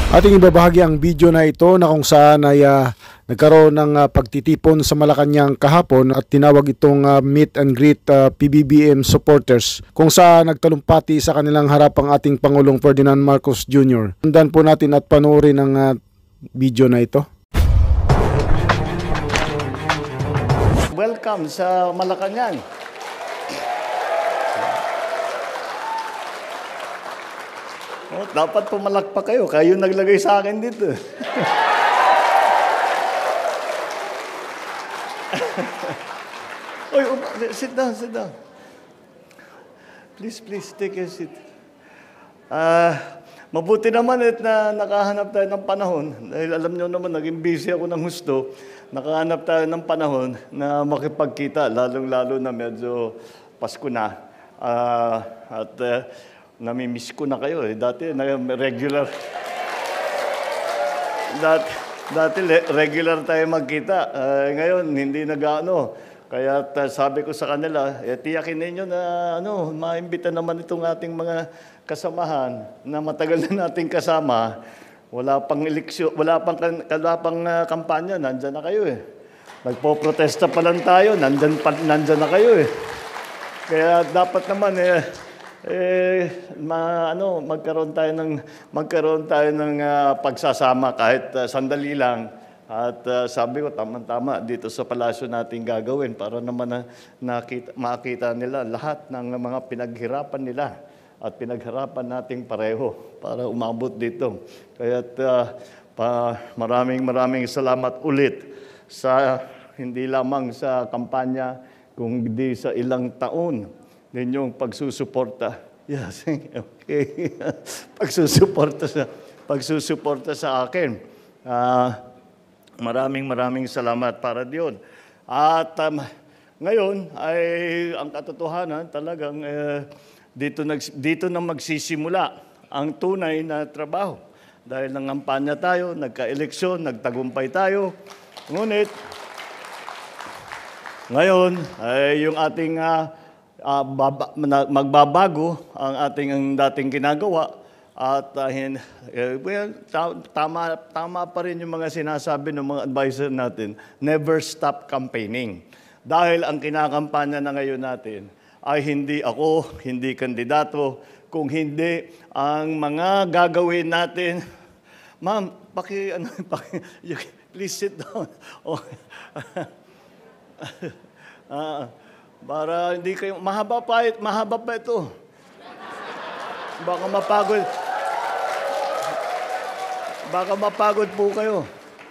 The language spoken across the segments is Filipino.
Ating ibabahagi ang video na ito na kung saan ay nagkaroon ng pagtitipon sa Malacanang kahapon at tinawag itong meet and greet PBBM supporters, kung saan nagtalumpati sa kanilang harap ang ating Pangulong Ferdinand Marcos Jr. Sundan po natin at panoorin ang video na ito. Welcome sa Malacanang. Oh, dapat pumalakpak kayo. Kayo naglagay sa akin dito. Oy, sit down, sit down. Please, take a seat. Mabuti naman na nakahanap tayo ng panahon. Dahil alam nyo naman, naging busy ako ng husto. Nakahanap tayo ng panahon na makipagkita, lalong-lalo na medyo Pasko na. Namimiss ko na kayo. Dati, regular. Dati regular tayo magkita. Ngayon, hindi nag-ano. Kaya sabi ko sa kanila, tiyakin ninyo na maimbita naman itong ating mga kasamahan na matagal na nating kasama. Wala pang eleksyon, wala pang kampanya, nandyan na kayo eh. Nagpo-protesta pa lang tayo, nandyan na kayo eh. Kaya dapat naman magkaroon tayo ng pagsasama kahit sandali lang. At sabi ko, tama-tama dito sa palasyo natin gagawin para naman makita nila lahat ng mga pinaghirapan nila at pinaghirapan nating pareho para umabot dito. Kaya maraming salamat ulit sa hindi lamang sa kampanya, kundi sa ilang taon ninyong pagsusuporta. Yes, okay. pagsusuporta sa akin. Maraming salamat para diyon. At ngayon ay ang katotohanan talagang dito na magsisimula ang tunay na trabaho. Dahil nangampanya tayo, nagka-eleksyon, nagtagumpay tayo. Ngunit ngayon ay yung ating magbabago ang dating ginagawa at tama pa rin yung mga sinasabi ng mga advisor natin, never stop campaigning. Dahil ang kinakampanya na ngayon natin ay hindi ako, hindi kandidato, kung hindi ang mga gagawin natin. Ma'am, please sit down. Para hindi kayo, mahaba pa ito. Baka mapagod po kayo.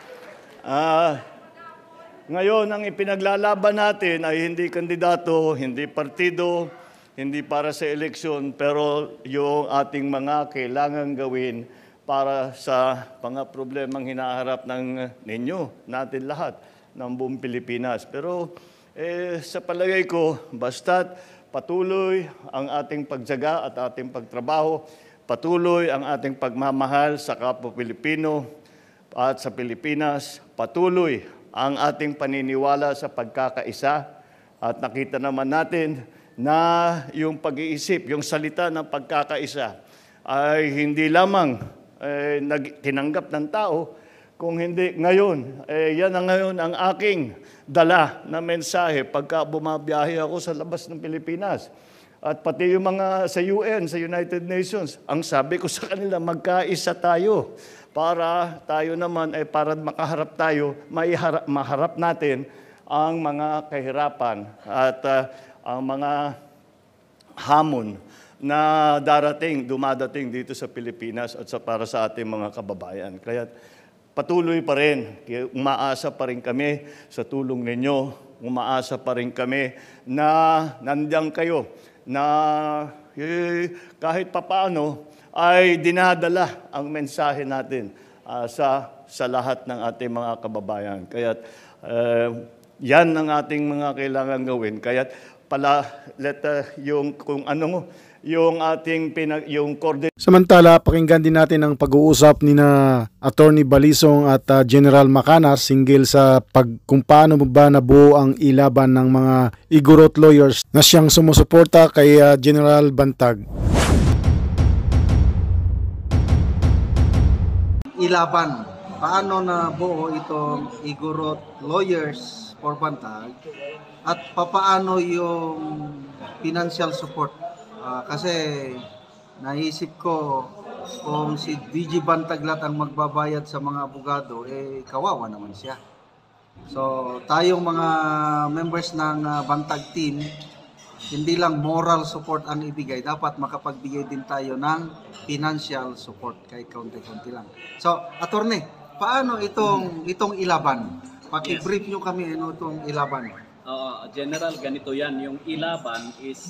Ngayon, ang ipinaglalaban natin ay hindi kandidato, hindi partido, hindi para sa eleksyon, pero yung ating mga kailangan gawin para sa mga problemang hinaharap ninyo, natin lahat, ng buong Pilipinas. Pero sa palagay ko, basta't patuloy ang ating pagtiyaga at ating pagtrabaho, patuloy ang ating pagmamahal sa kapwa Pilipino at sa Pilipinas, patuloy ang ating paniniwala sa pagkakaisa, at nakita naman natin na yung pag-iisip, yung salita ng pagkakaisa ay hindi lamang tinanggap ng tao, kung hindi ngayon, yan ang ngayon ang aking dala na mensahe pagka bumabiyahe ako sa labas ng Pilipinas. At pati yung mga sa UN, sa United Nations, ang sabi ko sa kanila, magkaisa tayo para tayo naman para makaharap tayo, maharap natin ang mga kahirapan at ang mga hamon na dumadating dito sa Pilipinas at para sa ating mga kababayan. Kaya patuloy pa rin, umaasa pa rin kami sa tulong ninyo, umaasa pa rin kami na nandiyan kayo, na kahit papaano ay dinadala ang mensahe natin sa lahat ng ating mga kababayan. Kaya yan ang ating mga kailangan gawin. Kaya yung ating Samantala, pakinggan din natin ang pag-uusap ni Attorney Balisong at General Macanas hinggil sa kung paano ba nabuo ang ilaban ng mga Igorot lawyers na siyang sumusuporta kay General Bantag. ilaban. Paano na buo itong Igorot Lawyers for Bantag at papaano yung financial support. Kasi naisip ko kung si DG Bantaglat ang magbabayad sa mga abogado, kawawa naman siya. So tayong mga members ng Bantag team, hindi lang moral support ang ibigay, dapat makapagbigay din tayo ng financial support kahit kaunti-kaunti lang. So, attorney, paano itong ilaban? Paki-brief nyo kami itong ilaban. General, ganito yan. Yung ilaban is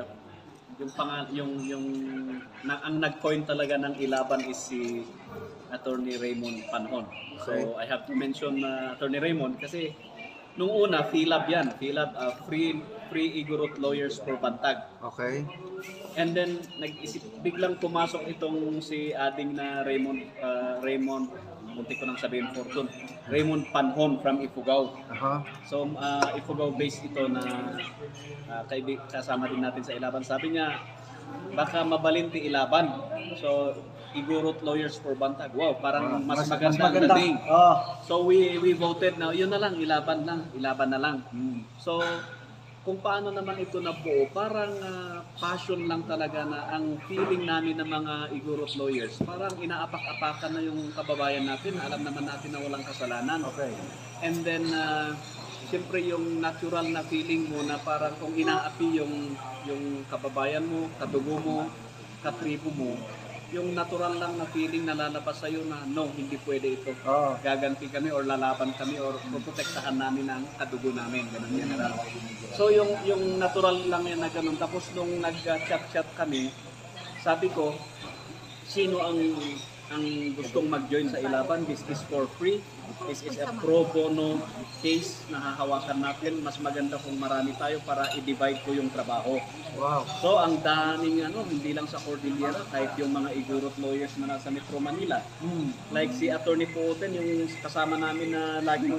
ang nag-coin talaga ng ilaban is si Attorney Raymond Panhon. Okay. So I have to mention Attorney Raymond kasi nung una, PhilLab yan. PhilLab, Free Igorot Lawyers for Bantag. Okay. And then, biglang pumasok itong si ading na Raymond, muntik ko nang sabihin Fortune, Raymond Panhon from Ifugao. So, Ifugao based ito na kasama din natin sa ilaban. Sabi niya, baka mabalinti ilaban. So, Igorot Lawyers for Bantag. Wow, parang mas maganda ang dating. So we voted na yun na lang, ilaban na lang. So kung paano naman ito nabuo, parang passion lang talaga na ang feeling namin ng mga Igorot Lawyers. Parang inaapak-apakan na yung kababayan natin, alam naman natin na walang kasalanan. Okay. And then siyempre yung natural na feeling mo na parang kung inaapi yung kababayan mo, kadugo mo, katribo mo, yung natural lang na feeling na lalabas sa'yo na no, hindi pwede ito. Gaganti kami or lalaban kami or protektahan namin ang kadugo namin. Ganun general. So yung natural lang yan na ganun. Tapos nung nag-chat-chat kami, sabi ko, sino ang gustong mag-join sa ilaban? This is for free. This is a pro bono case na hahawakan natin. Mas maganda kung marami tayo para i-divide ko yung trabaho. Wow. So ang daming hindi lang sa Cordillera, kahit yung mga Igorot Lawyers na nasa Metro Manila. Like si Attorney Poten, yung kasama namin na laging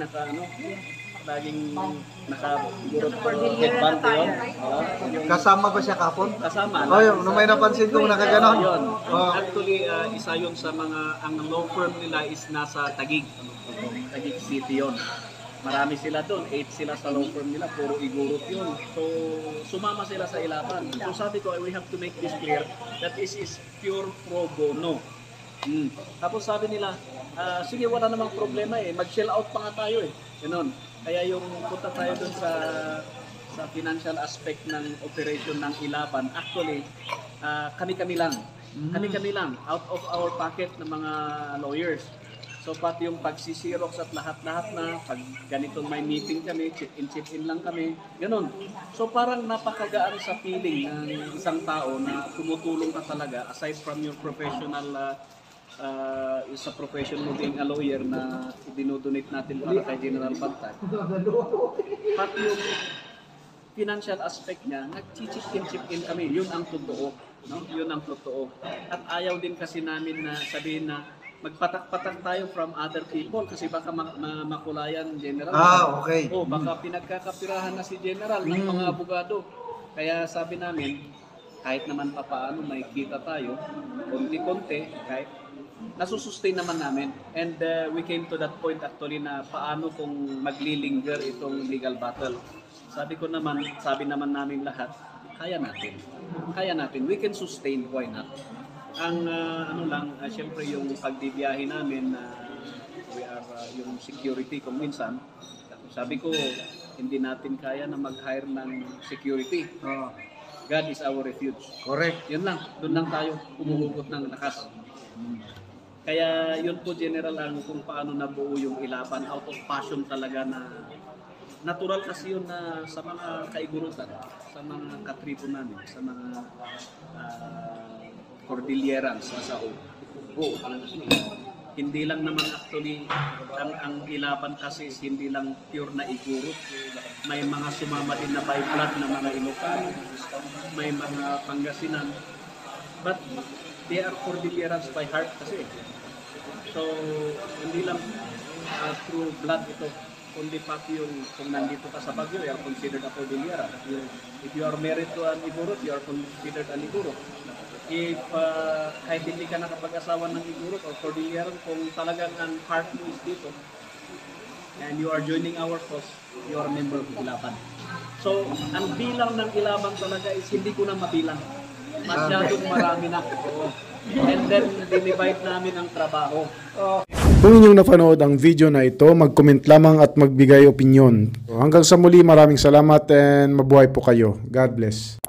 headband yun. Kasama ba siya kapon? Kasama. Nung may napansin kong nakaganon. Yun. Actually, isa yun sa mga, ang law firm nila is nasa Taguig. Taguig City yun. Marami sila doon, 8 sila sa law firm nila, puro Igorot yun. So, sumama sila sa ilaban. So sabi ko, we have to make this clear that this is pure pro bono. Tapos sabi nila, sige, wala namang problema mag-shell out pa nga tayo Ganun. Kaya yung punta tayo doon sa financial aspect ng operation ng ilaban, actually, kami-kami lang. Kami-kami lang, out of our pocket ng mga lawyers. So pati yung pagsisirox at lahat-lahat na, pag ganitong may meeting kami, chip-in lang kami, ganun. So parang napakagaan sa feeling ng isang tao na tumutulong ka talaga, aside from your professional sa profession mo being a lawyer na dinodonate natin para kay General Bantag. Pati yung financial aspect niya, nag-chip-in kami. Yun ang totoo. No? Yun ang totoo. At ayaw din kasi namin na sabihin na magpatak-patak tayo from other people kasi baka makulayan General. Okay. Baka pinagkakapirahan na si General ng mga abogado. Kaya sabi namin, kahit naman papaano may kita tayo, konti-konti, kahit nasusustain naman namin. And we came to that point actually na paano kung maglilinger itong legal battle. Sabi naman namin lahat, kaya natin. Kaya natin. We can sustain, why not? Ang siyempre yung pagbibiyahe namin, we are yung security kung minsan, sabi ko, hindi natin kaya na mag-hire ng security. God is our refuge. Correct. Yun lang. Doon lang tayo humuhugot ng lakas. Kaya yun po general ang kung paano nabuo yung ilaban, out of passion talaga na natural kasi yun na sa mga kaigurutan, sa mga katribo namin, sa mga Cordillerans sa hindi lang naman actually ang ilaban kasi hindi lang pure na Igorot. May mga sumama din na by blood na mga Ilocano, may mga Pangasinan, but they are Cordillerans by heart kasi. So hindi lang through blood ito, kundi pati yung kung nandito ka sa Baguio, you are considered a Cordillera. If you are married to an Igorot, you are considered an Igorot. if kahit hindi ka nakapag-asawa ng Igorot or Cordilleran, kung talagang ang heart mo is dito, and you are joining our cause, you are a member of Ilaban. So, ang bilang ng Ilaban talaga is hindi ko na mabilang. Masyadong marami na. And then, dinivide namin ang trabaho. Kung inyong napanood ang video na ito, mag-comment lamang at magbigay opinyon. Hanggang sa muli, maraming salamat and mabuhay po kayo. God bless.